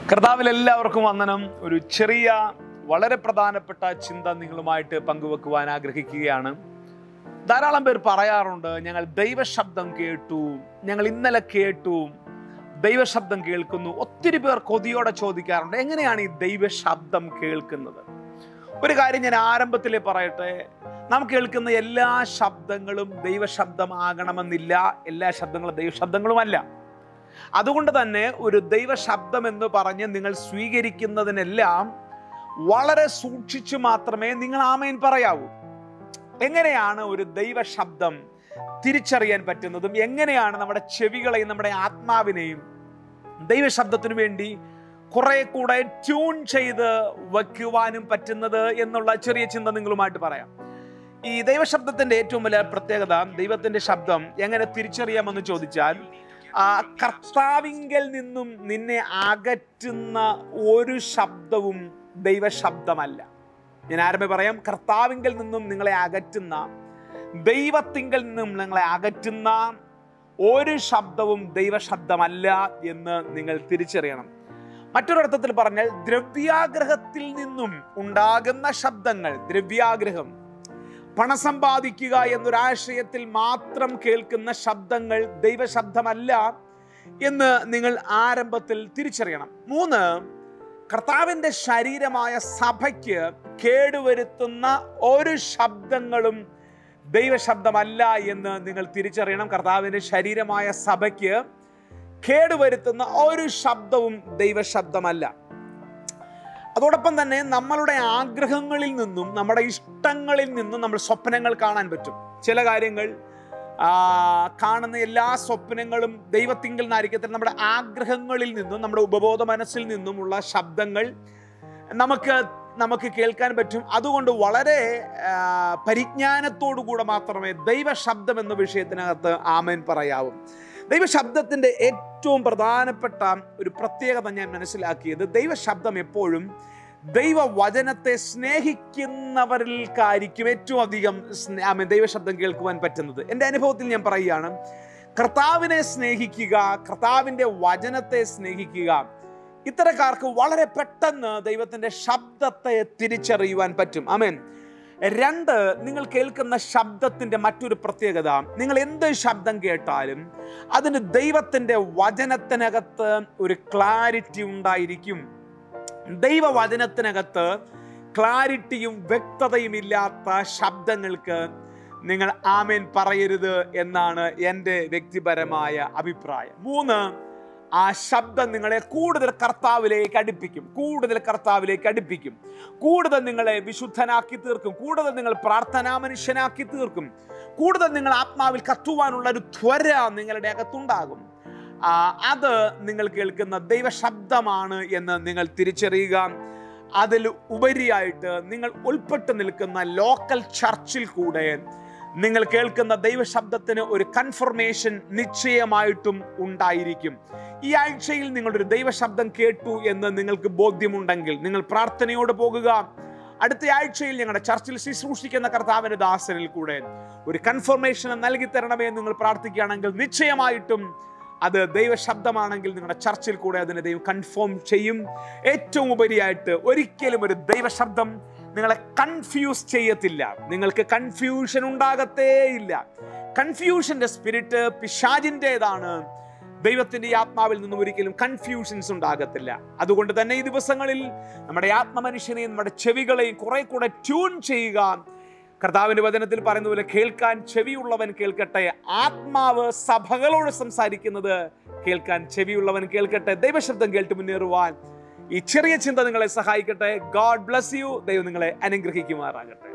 കർത്താവിൽ എല്ലാവർക്കും വന്ദനം. ഒരു ചെറിയ വളരെ പ്രധാനപ്പെട്ട ചിന്ത നിങ്ങളുമായിട്ട് പങ്കുവെക്കുവാൻ ആഗ്രഹിക്കുകയാണ്. ധാരാളം പേർ പറയാറുണ്ട്, ഞങ്ങൾ ദൈവശബ്ദം കേട്ടു, ഞങ്ങൾ ഇന്നലെ കേട്ടു, ദൈവശബ്ദം കേൾക്കുന്നു. ഒത്തിരി പേർ കൊതിയോടെ ചോദിക്കാറുണ്ട്, എങ്ങനെയാണ് ഈ ദൈവശബ്ദം കേൾക്കുന്നത്? ഒരു കാര്യം ഞാൻ ആരംഭത്തിലേ പറയട്ടെ, നാം കേൾക്കുന്ന എല്ലാ ശബ്ദങ്ങളും ദൈവശബ്ദം ആകണമെന്നില്ല. എല്ലാ ശബ്ദങ്ങളും ദൈവശബ്ദങ്ങളുമല്ല. അതുകൊണ്ട് തന്നെ ഒരു ദൈവശബ്ദം എന്ന് പറഞ്ഞ് നിങ്ങൾ സ്വീകരിക്കുന്നതിനെല്ലാം വളരെ സൂക്ഷിച്ചു മാത്രമേ നിങ്ങൾ ആമേൻ പറയാവൂ. എങ്ങനെയാണ് ഒരു ദൈവശബ്ദം തിരിച്ചറിയാൻ പറ്റുന്നതും എങ്ങനെയാണ് നമ്മുടെ ചെവികളെയും നമ്മുടെ ആത്മാവിനെയും ദൈവശബ്ദത്തിനു വേണ്ടി കുറെ കൂടെ ട്യൂൺ ചെയ്ത് വയ്ക്കുവാനും പറ്റുന്നത് എന്നുള്ള ചെറിയ ചിന്ത നിങ്ങളുമായിട്ട് പറയാം. ഈ ദൈവശബ്ദത്തിന്റെ ഏറ്റവും വലിയ പ്രത്യേകത, ദൈവത്തിന്റെ ശബ്ദം എങ്ങനെ തിരിച്ചറിയാമെന്ന് ചോദിച്ചാൽ, കർത്താവിങ്കൽ നിന്നും നിന്നെ അകറ്റുന്ന ഒരു ശബ്ദവും ദൈവശബ്ദമല്ല. ഞാൻ ആരംഭേ പറയാം, കർത്താവിങ്കൽ നിന്നും നിങ്ങളെ അകറ്റുന്ന, ദൈവത്തിങ്കൽ നിന്നും നിങ്ങളെ അകറ്റുന്ന ഒരു ശബ്ദവും ദൈവശബ്ദമല്ല എന്ന് നിങ്ങൾ തിരിച്ചറിയണം. മറ്റൊരർത്ഥത്തിൽ പറഞ്ഞാൽ, ദ്രവ്യാഗ്രഹത്തിൽ നിന്നും ഉണ്ടാകുന്ന ശബ്ദങ്ങൾ, ദ്രവ്യാഗ്രഹം, പണം സമ്പാദിക്കുക എന്നൊരാശയത്തിൽ മാത്രം കേൾക്കുന്ന ശബ്ദങ്ങൾ ദൈവശബ്ദമല്ല എന്ന് നിങ്ങൾ ആരംഭത്തിൽ തിരിച്ചറിയണം. 3, കർത്താവിൻ്റെ ശരീരമായ സഭയ്ക്ക് കേടുവരുത്തുന്ന ഒരു ശബ്ദങ്ങളും ദൈവശബ്ദമല്ല എന്ന് നിങ്ങൾ തിരിച്ചറിയണം. കർത്താവിൻ്റെ ശരീരമായ സഭയ്ക്ക് കേടുവരുത്തുന്ന ഒരു ശബ്ദവും ദൈവശബ്ദമല്ല. അതോടൊപ്പം തന്നെ നമ്മളുടെ ആഗ്രഹങ്ങളിൽ നിന്നും നമ്മുടെ ഇഷ്ടങ്ങളിൽ നിന്നും നമ്മൾ സ്വപ്നങ്ങൾ കാണാൻ പറ്റും. ചില കാര്യങ്ങൾ കാണുന്ന എല്ലാ സ്വപ്നങ്ങളും ദൈവത്തിങ്കിൽ നിന്നായിരിക്കത്തില്ല. നമ്മുടെ ആഗ്രഹങ്ങളിൽ നിന്നും നമ്മുടെ ഉപബോധ മനസ്സിൽ നിന്നുമുള്ള ശബ്ദങ്ങൾ നമുക്ക് കേൾക്കാൻ പറ്റും. അതുകൊണ്ട് വളരെ പരിജ്ഞാനത്തോടു കൂടെ മാത്രമേ ദൈവശബ്ദം എന്ന വിഷയത്തിനകത്ത് ആമേൻ പറയാവൂ. ദൈവശബ്ദത്തിൻ്റെ ഏറ്റവും പ്രധാനപ്പെട്ട ഒരു പ്രത്യേകത ഞാൻ മനസ്സിലാക്കിയത്, ദൈവശബ്ദം എപ്പോഴും ദൈവവചനത്തെ സ്നേഹിക്കുന്നവർക്കായിരിക്കും ഏറ്റവും അധികം ദൈവശബ്ദം കേൾക്കുവാൻ പറ്റുന്നത്. എൻ്റെ അനുഭവത്തിൽ ഞാൻ പറയുകയാണ്, കർത്താവിനെ സ്നേഹിക്കുക, കർത്താവിൻ്റെ വചനത്തെ സ്നേഹിക്കുക, ഇത്തരക്കാർക്ക് വളരെ പെട്ടെന്ന് ദൈവത്തിൻ്റെ ശബ്ദത്തെ തിരിച്ചറിയുവാൻ പറ്റും. ആമേൻ. 2, നിങ്ങൾ കേൾക്കുന്ന ശബ്ദത്തിൻ്റെ മറ്റൊരു പ്രത്യേകത, നിങ്ങൾ എന്ത് ശബ്ദം കേട്ടാലും അതിന് ദൈവത്തിൻ്റെ വചനത്തിനകത്ത് ഒരു ക്ലാരിറ്റി ഉണ്ടായിരിക്കും. ദൈവവചനത്തിനകത്ത് ക്ലാരിറ്റിയും വ്യക്തതയും ഇല്ലാത്ത ശബ്ദങ്ങൾക്ക് നിങ്ങൾ ആമേൻ പറയരുത് എന്നാണ് എൻ്റെ വ്യക്തിപരമായ അഭിപ്രായം. 3, ആ ശബ്ദം നിങ്ങളെ കൂടുതൽ കർത്താവിലേക്ക് അടുപ്പിക്കും, കൂടുതൽ നിങ്ങളെ വിശുദ്ധനാക്കി തീർക്കും, കൂടുതൽ നിങ്ങൾ പ്രാർത്ഥനാ മനുഷ്യനാക്കി തീർക്കും, കൂടുതൽ നിങ്ങൾ ആത്മാവിൽ കത്തുവാനുള്ള ഒരു ത്വര നിങ്ങളുടെ അകത്തുണ്ടാകും. അത് നിങ്ങൾ കേൾക്കുന്ന ദൈവശബ്ദമാണ് എന്ന് നിങ്ങൾ തിരിച്ചറിയുക. അതിൽ ഉപരിയായിട്ട് നിങ്ങൾ ഉൾപ്പെട്ട് നിൽക്കുന്ന ലോക്കൽ ചർച്ചിൽ കൂടെ നിങ്ങൾ കേൾക്കുന്ന ദൈവശബ്ദത്തിന് ഒരു കൺഫർമേഷൻ നിശ്ചയമായിട്ടും ഉണ്ടായിരിക്കും. ഈ ആഴ്ചയിൽ നിങ്ങളൊരു ദൈവശബ്ദം കേട്ടു എന്ന് നിങ്ങൾക്ക് ബോധ്യമുണ്ടെങ്കിൽ നിങ്ങൾ പ്രാർത്ഥനയോട് പോകുക. അടുത്ത ആഴ്ചയിൽ ഞങ്ങളുടെ ചർച്ചിൽ ശുശ്രൂഷിക്കുന്ന കർത്താവിൻ്റെ ദാസനിൽ കൂടെ ഒരു കൺഫർമേഷൻ നൽകി തരണമേ എന്ന് നിങ്ങൾ പ്രാർത്ഥിക്കുകയാണെങ്കിൽ നിശ്ചയമായിട്ടും അത് ദൈവശബ്ദമാണെങ്കിൽ നിങ്ങളുടെ ചർച്ചിൽ കൂടെ അതിനെ ദൈവം കൺഫേം ചെയ്യും. ഏറ്റവും ഉപരിയായിട്ട് ഒരിക്കലും ഒരു ദൈവശബ്ദം നിങ്ങളെ കൺഫ്യൂസ് ചെയ്യത്തില്ല. നിങ്ങൾക്ക് കൺഫ്യൂഷൻ ഉണ്ടാകത്തേ ഇല്ല. കൺഫ്യൂഷന്റെ സ്പിരിറ്റ് പിശാചിൻ്റെതാണ്. ദൈവത്തിൻ്റെ ആത്മാവിൽ നിന്നും ഒരിക്കലും കൺഫ്യൂഷൻസ് ഉണ്ടാകത്തില്ല. അതുകൊണ്ട് തന്നെ ഈ ദിവസങ്ങളിൽ നമ്മുടെ ആത്മമനുഷ്യനെയും നമ്മുടെ ചെവികളെയും കുറെ കൂടെ ട്യൂൺ ചെയ്യുക. കർത്താവിൻ്റെ വചനത്തിൽ പറയുന്ന പോലെ, കേൾക്കാൻ ചെവിയുള്ളവൻ കേൾക്കട്ടെ. ആത്മാവ് സഭകളോട് സംസാരിക്കുന്നത് കേൾക്കാൻ ചെവിയുള്ളവൻ കേൾക്കട്ടെ. ദൈവശബ്ദം കേട്ട് മുന്നേറുവാൻ ഈ ചെറിയ ചിന്ത നിങ്ങളെ സഹായിക്കട്ടെ. God bless you. ദൈവം നിങ്ങളെ അനുഗ്രഹിക്കുമാറാകട്ടെ.